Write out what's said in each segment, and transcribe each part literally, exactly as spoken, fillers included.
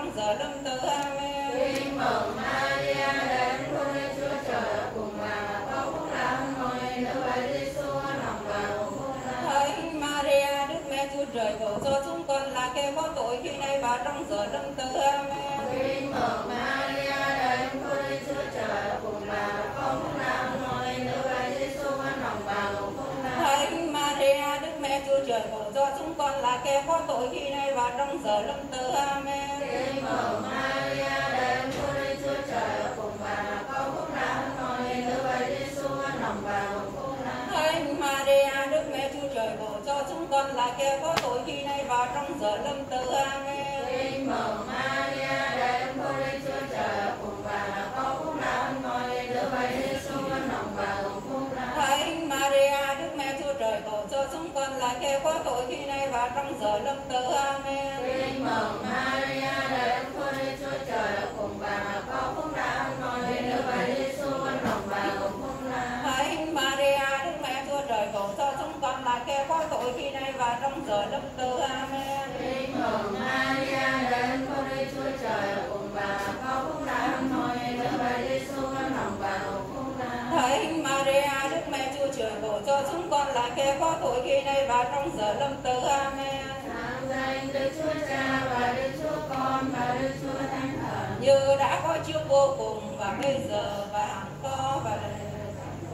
trong giờ lâm tử. Amen. Kinh mừng Maria, đấng Chúa Chúa Trời cùng bà, có phúc lắm ngôi nữ bởi Giêsu lòng vào phúc lắm. Thánh Maria, Đức Mẹ Chúa Trời, cầu cho chúng con là kẻ có tội khi nay và trong giờ lâm tử. Amen. Kinh mừng Maria, đấng Chúa Chúa Trời cùng bà, có phúc lắm ngôi nữ bởi Giêsu lòng vào phúc lắm. Thánh Maria, Đức Mẹ Chúa Trời, cầu cho chúng con là kẻ có tội khi nay và trong giờ lâm tử. Amen. Kinh mừng Maria, đấng Chúa Chúa Trời cùng bà, có phúc lắm ngôi nữ bởi Giêsu lòng vào phúc lắm. Thánh Maria, Đức Mẹ Chúa Trời, cầu cho chúng con là kẻ có tội khi nay và trong giờ lâm tử. Amen. Kinh mừng Maria, đấng Chúa Chúa Trời cùng bà, có phúc lắm ngôi nữ bởi Giêsu lòng vào phúc lắm. Thánh Maria, Đức Mẹ Chúa Trời, cầu cho chúng con là kẻ có tội khi nay và trong giờ lâm tử. Amen. Kinh mừng Maria, đấng Chúa Chúa Trời cùng bà, có phúc lắm ngôi nữ bởi Giêsu lòng vào phúc lắm. Thánh Maria, Đức Mẹ Chúa Trời, cầu cho chúng con là kẻ có tội khi nay và trong giờ lâm tử. Amen. Kinh mừng Maria, đấng Chúa Chúa Trời cùng bà, có phúc lắm ngôi nữ bởi Giêsu lòng vào phúc lắm. Thánh Maria, Đức Mẹ Chúa Trời, cầu cho chúng con là kẻ có tội khi nay và trong giờ lâm tử. Amen. Sáng danh Đức Chúa Cha và Đức Chúa Con và Đức Chúa Thánh Thần. Như đã có trước vô cùng và bây giờ và hằng có và đời đời.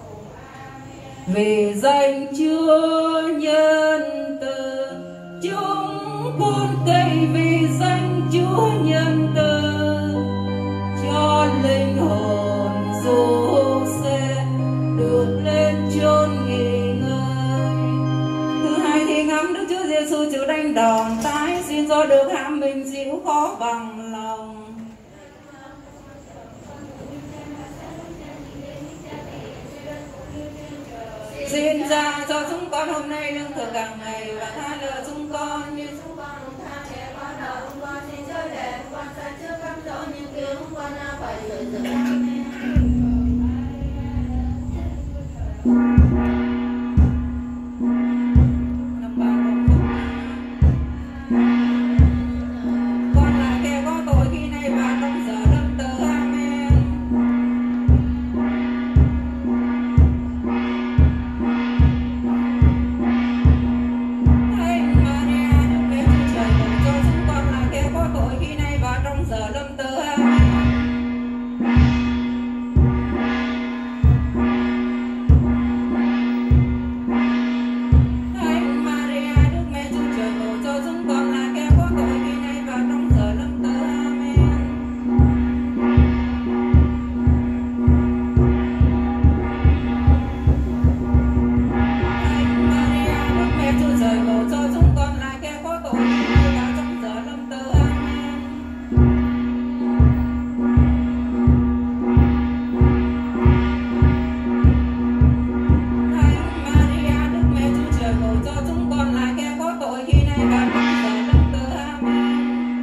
Vì danh Chúa nhân từ, chúng con cậy vì danh Chúa nhân từ, cho linh hồn dù sẽ được lên chốn nghỉ ngơi. Thứ hai thì ngắm Đức Chúa Giêsu chịu đánh đòn tái, xin do được hãm mình chịu khó bằng lòng. Xin Cha cho chúng con hôm nay lương thực hàng ngày và tha lỗi chúng con như Chúng con cũng tha kẻ có nợ chúng con, xin chớ để chúng con sai trước cám dỗ, nhưng cứu chúng con ra khỏi sự dữ. Amen. con là kẻ có tội khi nay và trong giờ lâm tử. Amen. Thánh Maria, Đức Mẹ Chúa Trời, cầu cho chúng con là kẻ có tội khi nay và trong giờ lâm tử. Amen. Thánh Maria, Đức Mẹ Chúa Trời, cầu cho chúng con là kẻ có tội khi nay và trong giờ lâm tử. Amen. Thánh Maria, Đức Mẹ Chúa Trời, cầu cho chúng con là kẻ có tội khi nay và trong giờ lâm tử. Amen. Thánh Maria, Đức Mẹ Chúa Trời, cầu cho chúng con là kẻ có tội khi nay và trong giờ lâm tử. Amen.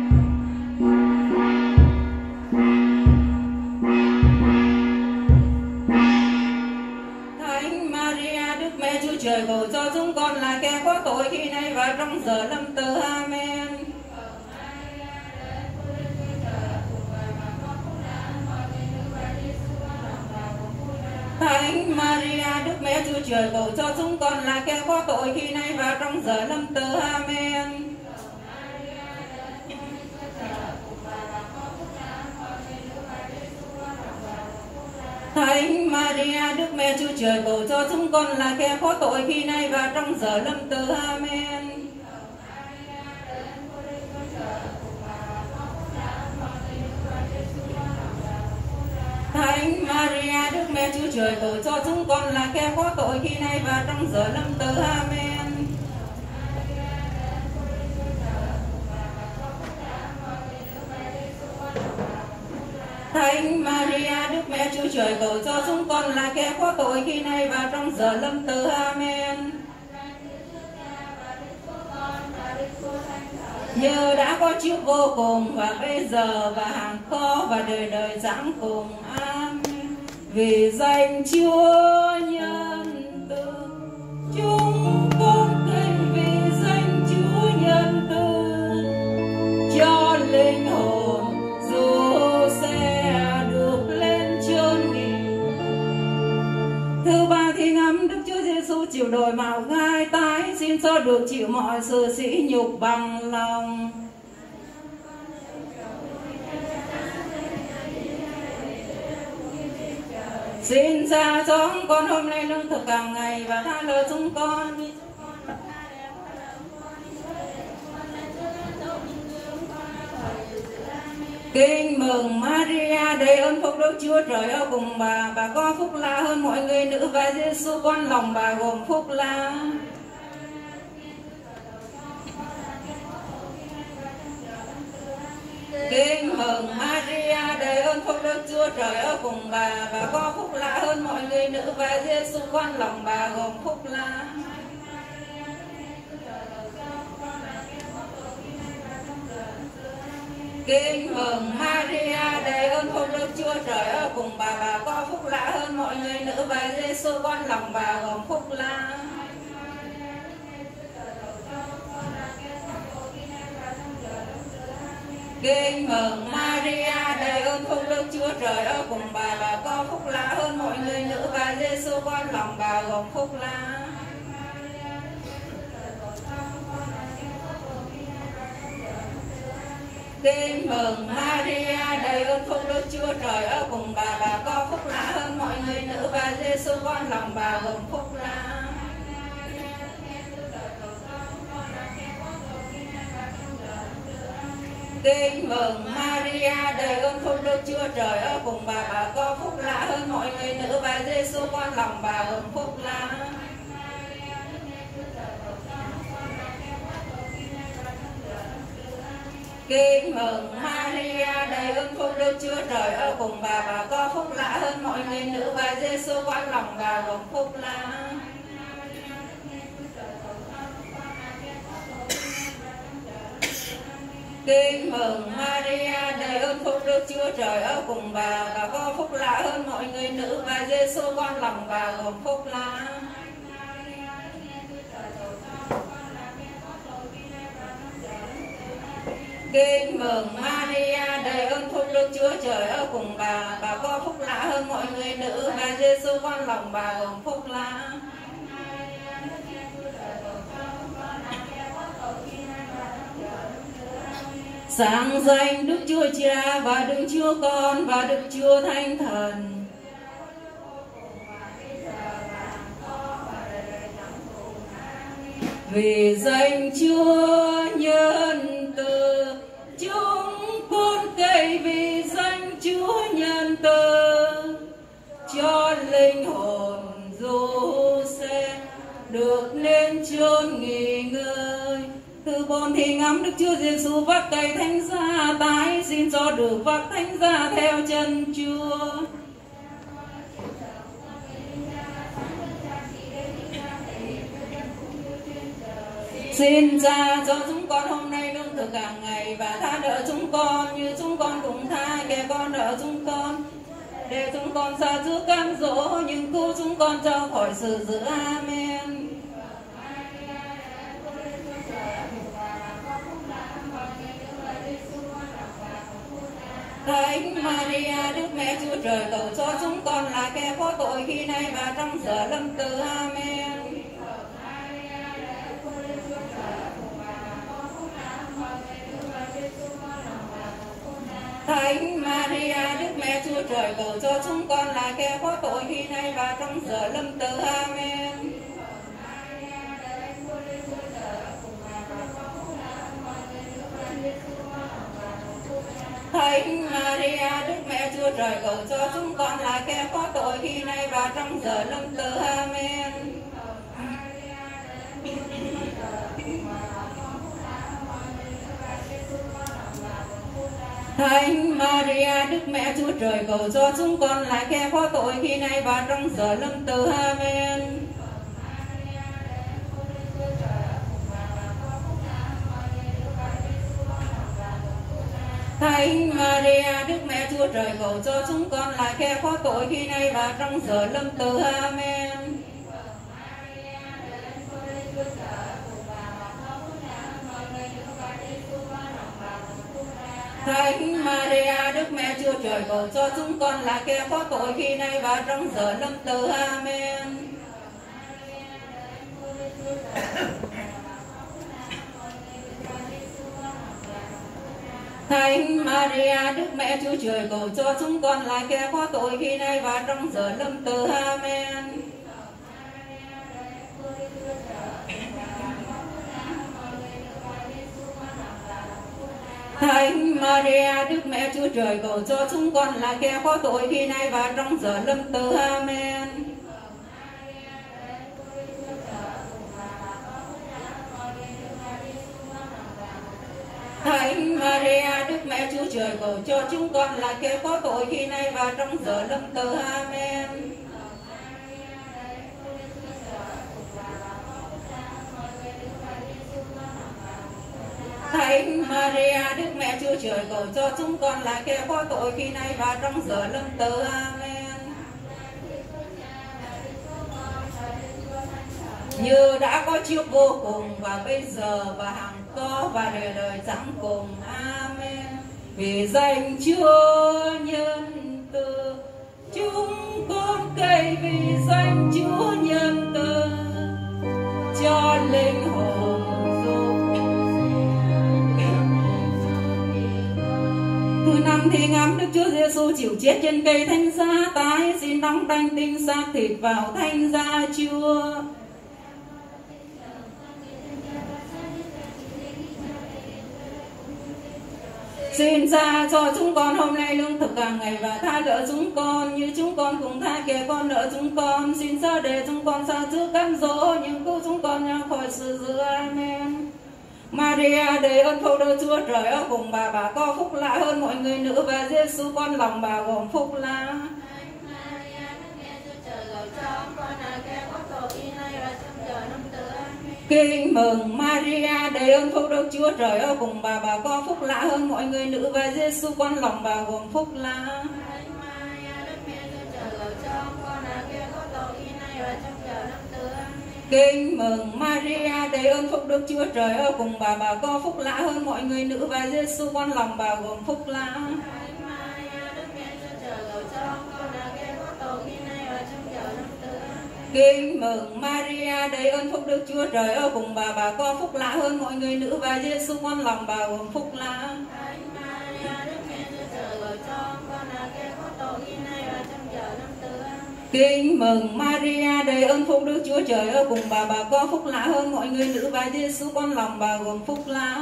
Thánh Maria, Đức Mẹ Chúa Trời, cầu cho chúng con là kẻ có tội khi nay và trong giờ lâm tử. Amen. Thánh Maria, Đức Mẹ Chúa Trời, cầu cho chúng con là kẻ có tội khi nay và trong giờ lâm tử. Amen. Thánh Maria, Đức Mẹ Chúa Trời, cầu cho chúng con là kẻ có tội khi nay và trong giờ lâm tử. Amen. Thánh Maria, Đức Mẹ Chúa Trời, cầu cho chúng con là kẻ có tội khi nay và trong giờ lâm tử. Amen. Thánh Maria, Đức Mẹ Chúa Trời, cầu cho chúng con là kẻ có tội khi nay và trong giờ lâm tử. Amen. Như đã có trước vô cùng và bây giờ và hằng có và đời đời giảng cùng. Amen. Vì danh Chúa nhân từ, chúng con kính vì danh Chúa nhân từ, cho linh hồn chịu đồi mạo gai tái, xin cho được chịu mọi sự sỉ nhục bằng lòng. Xin cha cho chúng con hôm nay lương thực hàng ngày và tha lỗi chúng con. Kinh mừng Maria, đầy ơn phúc Đức Chúa Trời ở cùng bà, bà có phúc lạ hơn mọi người nữ và Giêsu con lòng bà gồm phúc lạ. Kinh mừng Maria, đầy ơn phúc Đức Chúa Trời ở cùng bà, bà có phúc lạ hơn mọi người nữ và Giêsu con lòng bà gồm phúc lạ. Kinh mừng Maria, đầy ơn phúc Đức Chúa Trời ở cùng bà, bà có phúc lạ hơn mọi người nữ và Giêsu con lòng bà gồm phúc lạ. Kinh mừng Maria, đầy ơn phúc Đức Chúa Trời ở cùng bà, bà có phúc lạ hơn mọi người nữ và Giêsu con lòng bà gồm phúc lạ. Kinh mừng Maria, đầy ơn phúc Đức Chúa Trời ở cùng bà, bà có phúc lạ hơn mọi người nữ và Giêsu con lòng bà gồm phúc lạ. Kinh mừng Maria, đầy ơn phúc Đức Chúa Trời ở cùng bà, bà có phúc lạ hơn mọi người nữ và Giêsu con lòng bà gồm phúc lạ. Kinh mừng Maria, đầy ơn phúc Đức Chúa Trời ở cùng bà, bà có phúc lạ hơn mọi người nữ và Giêsu con lòng bà gồm phúc lạ. Kinh mừng Maria, đầy ơn phúc Đức Chúa Trời ở cùng bà, bà có phúc lạ hơn mọi người nữ và Giêsu con lòng bà gồm phúc lạ. Kinh mừng Maria, đầy ơn phúc Đức Chúa Trời ở cùng bà, bà có phúc lạ hơn mọi người nữ và Giêsu con lòng bà gồm phúc lạ. Sáng danh Đức Chúa Cha và Đức Chúa Con và Đức Chúa Thánh Thần. Vì danh Chúa nhân từ, chúng con cậy vì danh Chúa nhân từ, cho linh hồn Giô-se được nên chốn nghỉ ngơi. Thứ bốn thì ngắm Đức Chúa Giêsu vác cây thánh giá tái, xin cho được vác thánh giá theo chân Chúa. Xin Cha cho chúng con hôm nay lương thực hàng ngày và tha nợ chúng con như chúng con cũng tha kẻ con nợ chúng con, để chúng con xa trước cám dỗ nhưng cứu chúng con cho khỏi sự dữ. Amen. Thánh Maria, Đức Mẹ Chúa Trời, cầu cho chúng con là kẻ có tội khi nay và trong giờ lâm tử. Amen. Thánh Maria, Đức Mẹ Chúa Trời, cầu cho chúng con là kẻ có tội khi nay và trong giờ lâm tử. Amen. Thánh Maria, Đức Mẹ Chúa Trời, cầu cho chúng con là kẻ có tội khi nay và trong giờ lâm tử. Amen. Thánh Maria, Đức Mẹ Chúa Trời, cầu cho chúng con là kẻ có tội khi nay và trong giờ lâm tử. Amen. Thánh Maria, Đức Mẹ Chúa Trời, cầu cho chúng con là kẻ có tội khi nay và trong giờ lâm tử. Amen. Thánh Maria, Đức Mẹ Chúa Trời, cầu cho chúng con là kẻ có tội khi nay và trong giờ lâm tử. Amen. Thánh Maria Đức Mẹ Chúa Trời cầu cho chúng con là kẻ có tội khi nay và trong giờ lâm tử. Amen. Thánh Maria Đức Mẹ Chúa Trời cầu cho chúng con là kẻ có tội khi nay và trong giờ lâm tử. Amen. Thánh Maria Đức Mẹ Chúa Trời cầu cho chúng con là kẻ có tội khi nay và trong giờ lâm tử. Amen. Thánh Maria Đức Mẹ Chúa Trời cầu cho chúng con là kẻ có tội khi nay và trong giờ lâm tử. Amen. Như đã có trước vô cùng và bây giờ và hằng có và đời đời chẳng cùng. Amen. Vì danh Chúa nhân từ, chúng con cậy vì danh Chúa nhân từ, cho linh hồn thứ năm thì ngắm Đức Chúa Giêsu chịu chết trên cây thánh giá, tái xin đóng đanh tinh xác thịt vào thánh giá Chúa. Xin ra cho chúng con hôm nay lương thực hàng ngày và tha lỡ chúng con như chúng con cũng tha kẻ con nợ chúng con. Xin ra để chúng con xa trước cám dỗ, nhưng cứu chúng con ra khỏi sự dữ. Amen. Maria đầy ơn phúc Đức Chúa Trời ở cùng bà, bà có phúc lạ hơn mọi người nữ, và Giêsu con lòng bà gồm phúc lạ. Kinh mừng Maria đầy ơn phúc Đức Chúa Trời ở cùng bà, bà có phúc lạ hơn mọi người nữ, và Giêsu con lòng bà gồm phúc lạ. Kinh mừng Maria đầy ơn phúc Đức Chúa Trời ở cùng bà, bà có phúc lạ hơn mọi người nữ, và Giêsu con lòng bà gồm phúc lạ. Kinh mừng Maria đầy ơn phúc Đức Chúa Trời ở cùng bà, bà có phúc lạ hơn mọi người nữ, và Giêsu con lòng bà gồm phúc lạ. Kinh mừng Maria đầy ơn phúc Đức Chúa Trời ở cùng bà, bà có phúc lạ hơn mọi người nữ, và Giêsu con lòng bà gồm phúc lạ.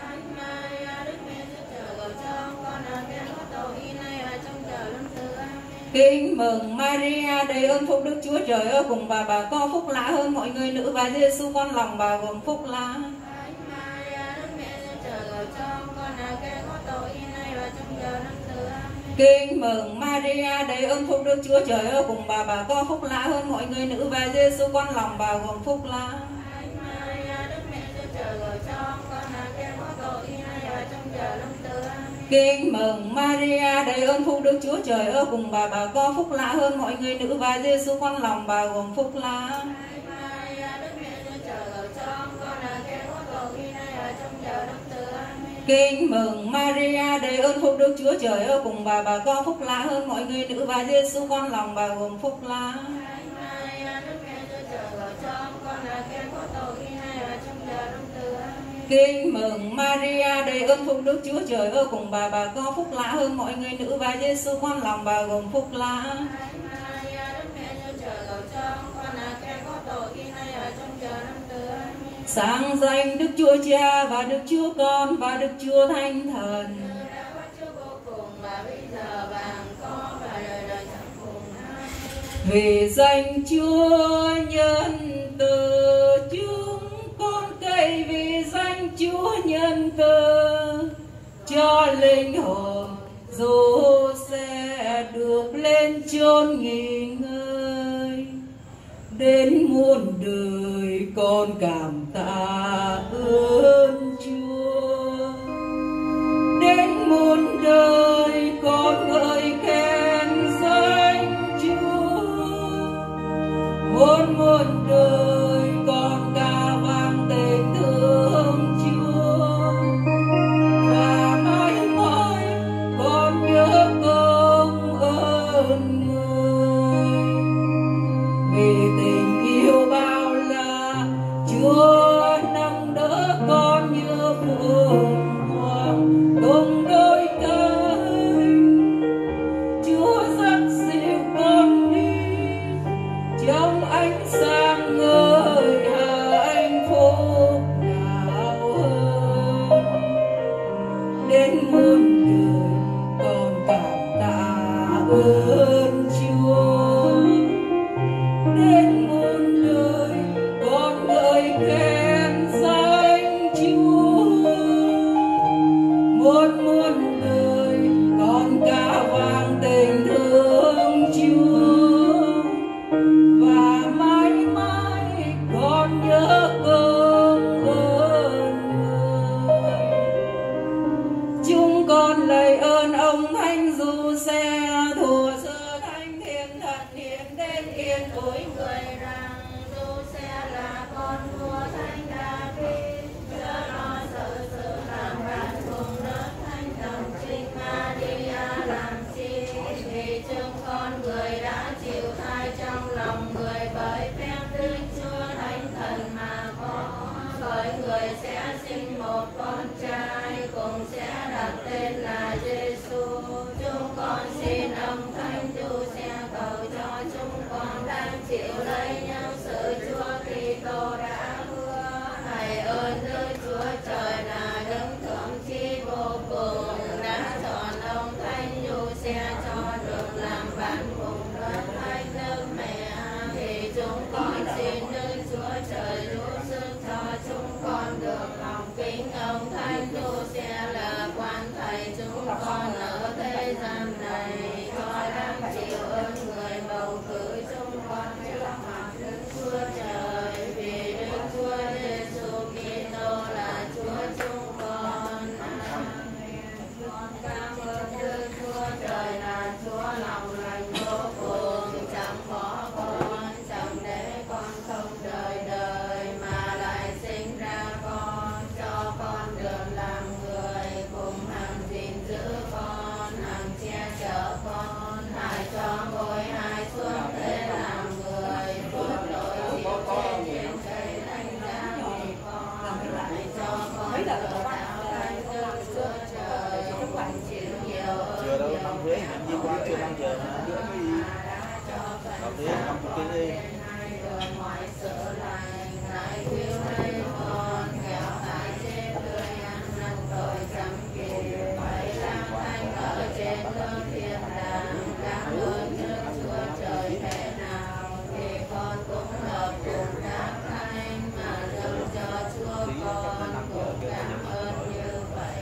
Kinh mừng Maria đầy ơn phúc Đức Chúa Trời ở cùng bà, bà có phúc lạ hơn mọi người nữ, và Giêsu con lòng bà gồm phúc lạ. Kinh mừng Maria đầy ơn phúc Đức Chúa Trời ở cùng bà, bà có phúc lạ hơn mọi người nữ, và Giêsu con lòng bà gồm phúc lạ. Kinh mừng Maria đầy ơn phúc Đức Chúa Trời ở cùng bà, bà có phúc lạ hơn mọi người nữ, và Giêsu con lòng bà gồm phúc lạ. Kinh mừng Maria đầy ơn phúc Đức Chúa Trời ở cùng bà, bà có phúc lạ hơn mọi người nữ, và Giêsu con lòng bà gồm phúc lạ. Kinh mừng Maria đầy ơn phúc Đức Chúa Trời ở cùng bà, bà có phúc lạ hơn mọi người nữ, và Giêsu con lòng bà gồm phúc lạ. Sáng danh Đức Chúa Cha và Đức Chúa Con và Đức Chúa Thánh Thần. Vì danh Chúa nhân từ, chúng con cậy vì danh Chúa nhân từ, cho linh hồn dù sẽ được lên chốn nghỉ ngơi. Đến muôn đời con cảm tạ ơn Chúa, đến muôn đời con ngợi khen danh Chúa, muôn muôn đời con ca vang tên thương Chúa, và mãi mãi con nhớ công ơn Người. Vì tình yêu bao la yên ủi người rằng dù sẽ là con vua thánh David, chớ lo sợ sự làm bạn cùng đất thánh đồng trinh Maria làm chi, vì chúng con người đã chịu thai trong lòng người bởi phép Đức Chúa Thánh Thần mà có, bởi người sẽ sinh một con trai, cùng sẽ đặt tên là Giêsu. Chúng con xin ông Thánh Du sẽ cầu cho chúng con đang chịu lấy nhau sự Chúa Kitô đã hứa. Hãy ơn Đức Chúa Trời là đấng thượng chi vô cùng đã chọn ông Thánh Du sẽ cho được làm bạn cùng đất thánh Đức Mẹ, thì chúng con xin Đức Chúa Trời giúp sức cho chúng con được lòng kính ông Thánh Du sẽ là quan thầy chúng con ở thế gian này, cho đang chịu ơn người bầu cử chúng con trước mặt Đức Chúa Trời, vì Đức Chúa Giêsu Kitô là Chúa chúng con. Con cảm ơn Đức Chúa Trời là Chúa lòng lành vô cùng, chẳng bỏ con, chẳng để con không đời đời, mà lại sinh ra con, cho con được làm người, cùng hằng gìn giữ con, hằng che chở con, hãy cho ngôi hai xuống thế làm người, phước tội chịu trên trên cây thánh giá vì con, hãy cho con được tạo thánh Đức Chúa Trời, cùng chịu nhiều ơn chưa đâu năm thuế hạnh di quan chưa năm giờ năm thuế năm chục đi mọi sự lành lại cứu lấy con, nghèo hại trên người ăn năn tội chăm kịp, phải lang thang ở trên nước thiên đàng. Cảm ơn Đức Chúa Trời thế nào thì con cũng hợp cùng các thánh mà dâng cho Chúa con cũng cảm ơn như vậy.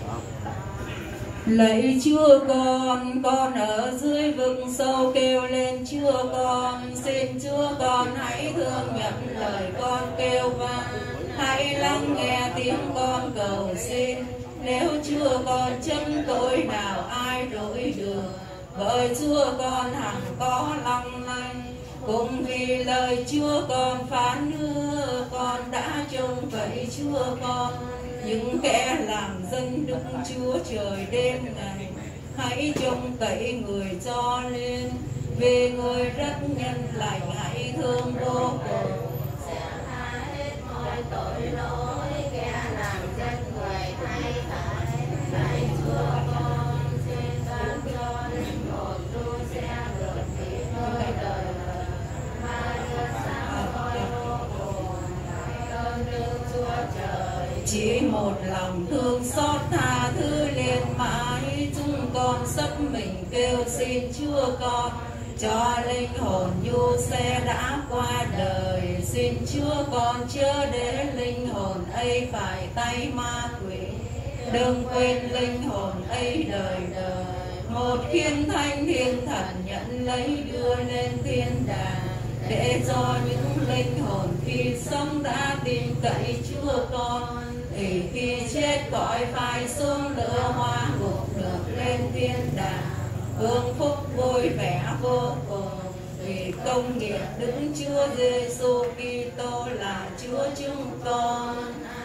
Lạy Chúa con, con ở dưới vực sâu kêu lên Chúa con, xin Chúa con hãy thương nhận lời con kêu van, hãy lắng nghe tiếng con cầu xin. Nếu Chúa con chân tội nào ai đổi được, bởi Chúa con hằng có long lanh, cũng vì lời Chúa con phán hứa, con đã trông cậy Chúa con. Những kẻ làm dân Đức Chúa Trời đêm ngày, hãy trông cậy người cho lên, vì người rất nhân lành, hãy thương vô cùng. Sẽ tha hết mọi tội lỗi, kẻ làm dân người thay thải. Hãy Chúa con xin ban cho linh hồn tu sẽ được nghỉ ngơi đời đời, mà được sáng soi vô cùng. Hãy ơn Đức Chúa Trời. Chỉ một lòng thương xót tha thứ liền mãi, chúng con sắp mình kêu xin Chúa con, cho linh hồn du xe đã qua đời. Xin Chúa con chớ để linh hồn ấy phải tay ma quỷ, đừng quên linh hồn ấy đời đời. Một thiên thánh thiên thần nhận lấy đưa lên thiên đàng, để cho những linh hồn khi sống đã tin cậy Chúa con, thì khi chết cõi phải xuống lửa hoa ngục được lên thiên đàng, hưởng phúc vui vẻ vô cùng, vì công nghiệp Đức Chúa Giêsu Kitô là Chúa chúng con.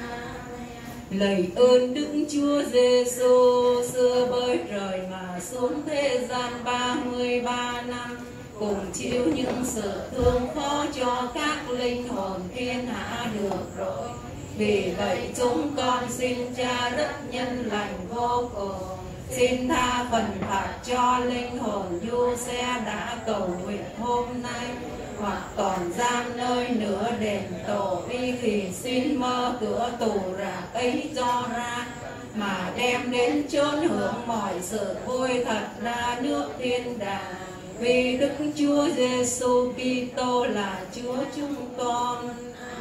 Lạy ơn Đức Chúa Giêsu, xưa bởi trời mà xuống thế gian ba mươi ba năm, cùng chịu những sự thương khó cho các linh hồn thiên hạ được rồi. Vì vậy chúng con xin Cha rất nhân lành vô cùng, xin tha phần phạt cho linh hồn du xe đã cầu nguyện hôm nay, hoặc còn giam nơi nửa đền tổ y, thì xin mơ cửa tù rạc ấy cho ra, mà đem đến chốn hưởng mọi sự vui thật ra nước thiên đàng. Vì Đức Chúa Giêsu Kitô là Chúa chúng con.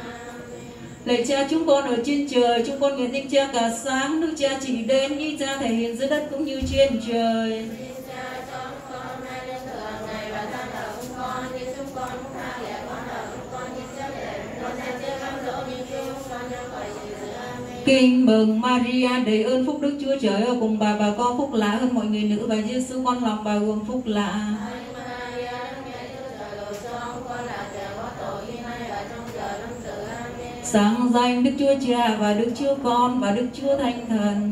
Lạy Cha chúng con ở trên trời, chúng con nguyện danh Cha cả sáng, nước Cha chỉ đến, ý Cha thể hiện dưới đất cũng như trên trời. Kinh mừng Maria đầy ơn phúc, Đức Chúa Trời ở cùng bà, bà con phúc lạ hơn mọi người nữ, và Giêsu con lòng bà gồm phúc lạ. Sáng danh Đức Chúa Cha và Đức Chúa Con và Đức Chúa Thánh Thần.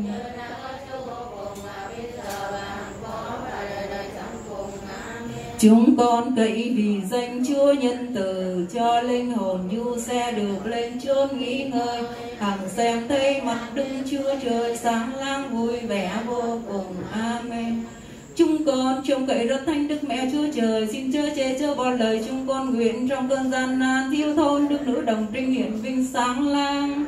Chúng con cậy vì danh Chúa nhân từ cho linh hồn du xe được lên chốn nghỉ ngơi, hằng xem thấy mặt Đức Chúa Trời sáng lang vui vẻ vô cùng. Amen. Chúng con trông cậy rất thánh Đức Mẹ Chúa Trời, xin chớ chê chớ bỏ lời chúng con nguyện trong cơn gian nan thiếu thốn Đức Nữ Đồng Trinh hiển vinh sáng lang.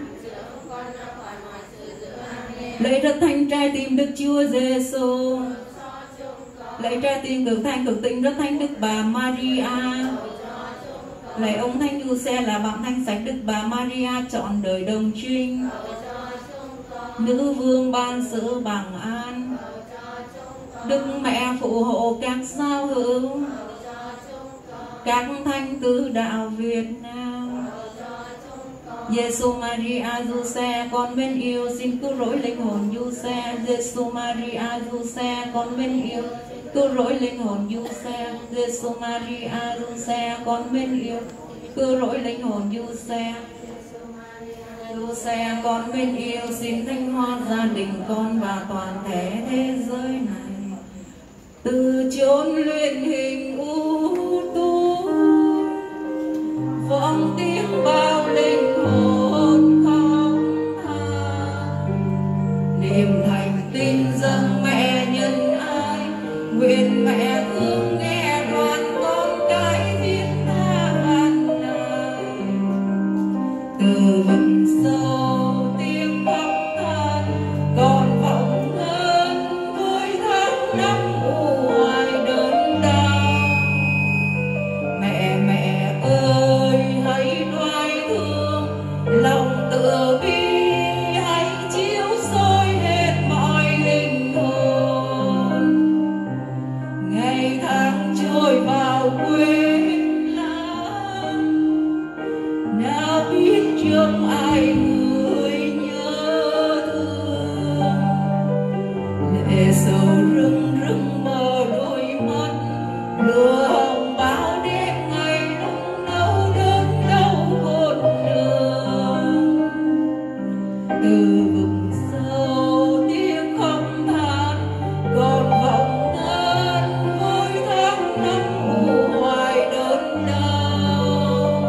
Lạy rất thánh trái tim Đức Chúa Giêsu, lạy trái tim cực thanh cực tịnh rất thánh Đức Bà Maria, lạy ông Thánh Giuse là bạn thanh sạch Đức Bà Maria trọn đời đồng trinh, nữ vương ban sự bằng an, Đức Mẹ phù hộ các giáo hữu, các thánh tứ đạo Việt Nam. Giêsu Maria Giuse con mến yêu, xin cứu rỗi linh hồn Giuse. Giêsu Maria Giuse con mến yêu, cứu rỗi linh hồn Giuse. Giêsu Maria Giuse con mến yêu, cứu rỗi linh hồn Giuse. Giuse con mến yêu, xin thanh hoa gia đình con và toàn thể thế giới này. Từ chốn luyện hình u tối, vọng tiếng bao linh hồn khóc than, niềm thành tin dâng mẹ nhân ái, nguyện mẹ thương nghe đoàn con cái thiết tha van này. Từ vực sâu tiếng khóc than còn vọng hơn với tháng năm u hoài đớn đau. Mẹ mẹ ơi hãy đoái thương, lòng từ bi hãy chiếu soi hết mọi linh hồn. Ngày tháng trôi vào quên lãng, nào biết trước ai người nhớ thương. Lệ sầu rưng rưng mờ đôi mắt, lửa hồng báo đêm ngày lúc nấu đớn đau khôn đường. Từ vực sâu tiếng khóc than còn vọng ngân với tháng năm u hoài đớn đau.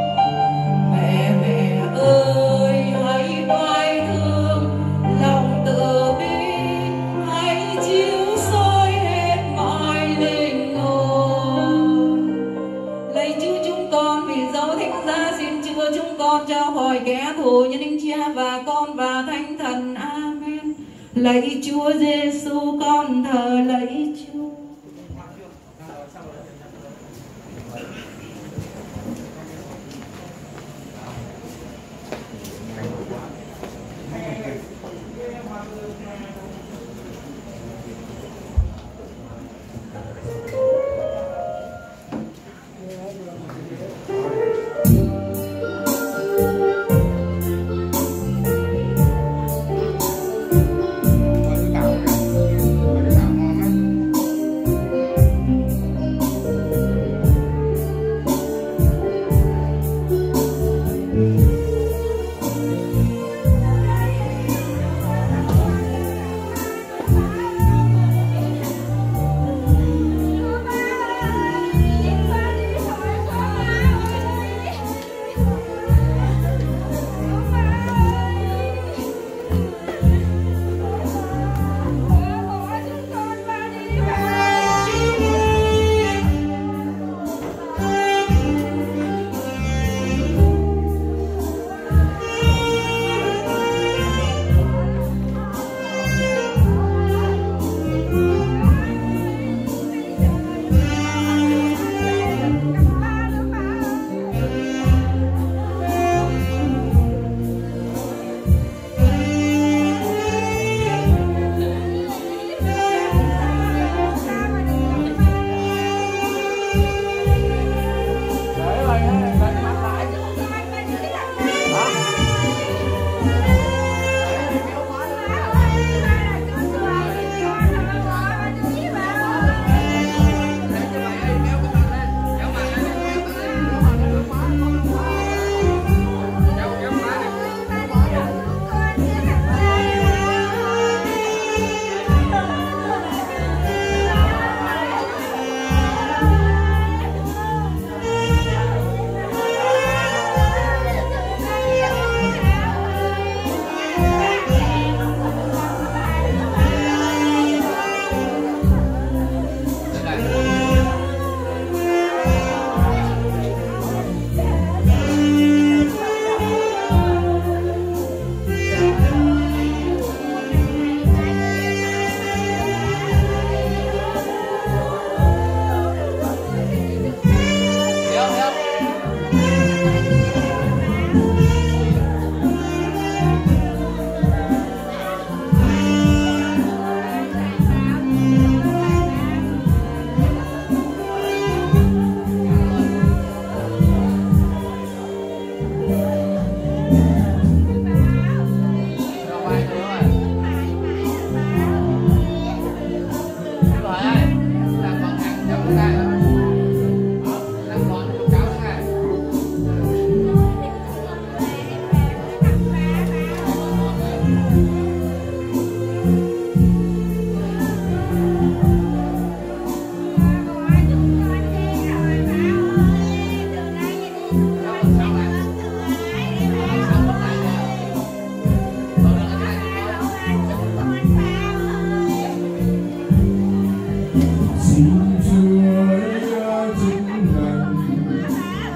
Mẹ mẹ ơi hãy đoái thương, lòng từ bi hãy chiếu soi hết mọi linh hồn. Lạy Chúa chúng con vì dấu thánh giá xin chữa chúng con cho khỏi kẻ thù nhân linh Cha và Con và Thánh Thần. Amen. Lạy Chúa Giêsu con thờ lạy Chúa. Hãy subscribe cho kênh Ghiền Mì Gõ để không bỏ lỡ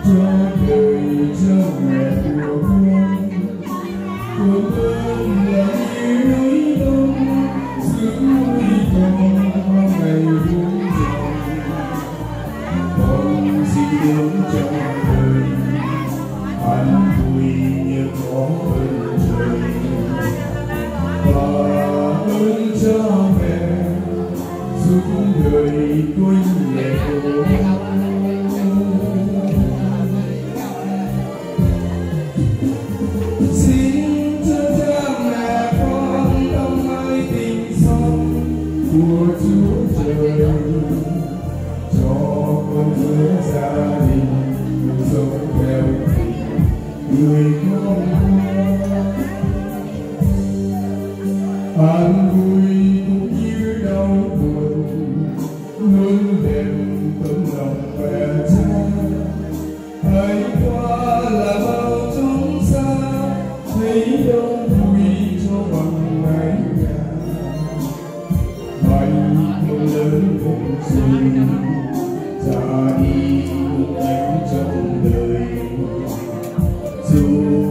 Dù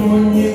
con như